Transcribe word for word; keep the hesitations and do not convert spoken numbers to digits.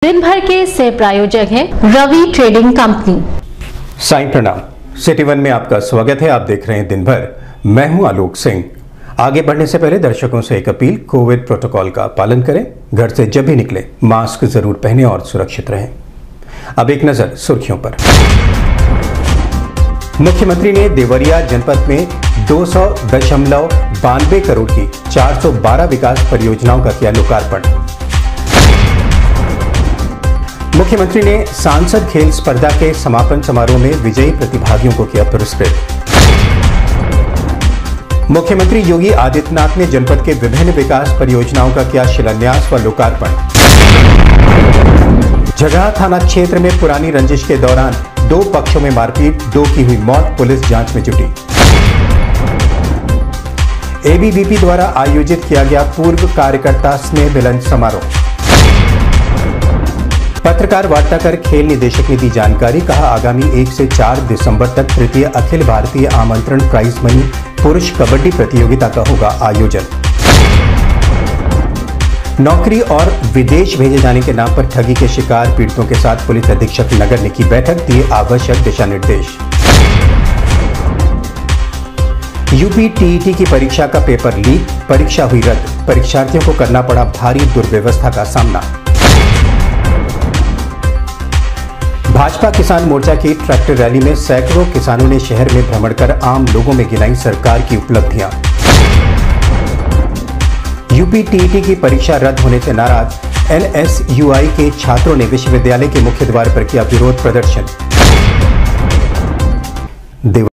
दिन भर के सह प्रायोजक हैं रवि ट्रेडिंग कंपनी। साईं प्रणाम। सिटी वन में आपका स्वागत है। आप देख रहे हैं दिन भर। मैं हूं आलोक सिंह। आगे बढ़ने से पहले दर्शकों से एक अपील, कोविड प्रोटोकॉल का पालन करें। घर से जब भी निकले मास्क जरूर पहने और सुरक्षित रहें। अब एक नजर सुर्खियों पर। मुख्यमंत्री ने देवरिया जनपद में दो सौ दशमलव बानवे करोड़ की चार सौ बारह विकास परियोजनाओं का किया लोकार्पण। मुख्यमंत्री ने सांसद खेल स्पर्धा के समापन समारोह में विजयी प्रतिभागियों को किया पुरस्कृत। मुख्यमंत्री योगी आदित्यनाथ ने जनपद के विभिन्न विकास परियोजनाओं का किया शिलान्यास व लोकार्पण। झगड़ा थाना क्षेत्र में पुरानी रंजिश के दौरान दो पक्षों में मारपीट, दो की हुई मौत, पुलिस जांच में जुटी। एबीवीपी द्वारा आयोजित किया गया पूर्व कार्यकर्ता स्नेह मिलन समारोह। पत्रकार वार्ता कर खेल निदेशक ने दी जानकारी। कहा, आगामी एक से चार दिसंबर तक तृतीय अखिल भारतीय आमंत्रण प्राइज मनी पुरुष कबड्डी प्रतियोगिता का होगा आयोजन। नौकरी और विदेश भेजे जाने के नाम पर ठगी के शिकार पीड़ितों के साथ पुलिस अधीक्षक नगर ने की बैठक, दिए आवश्यक दिशा निर्देश। यूपी टीईटी की परीक्षा का पेपर लीक, परीक्षा हुई रद्द, परीक्षार्थियों को करना पड़ा भारी दुर्व्यवस्था का सामना। भाजपा किसान मोर्चा की ट्रैक्टर रैली में सैकड़ों किसानों ने शहर में भ्रमण कर आम लोगों में गिनाई सरकार की उपलब्धियां। यूपी टीईटी की परीक्षा रद्द होने से नाराज एनएसयूआई के छात्रों ने विश्वविद्यालय के मुख्य द्वार पर किया विरोध प्रदर्शन।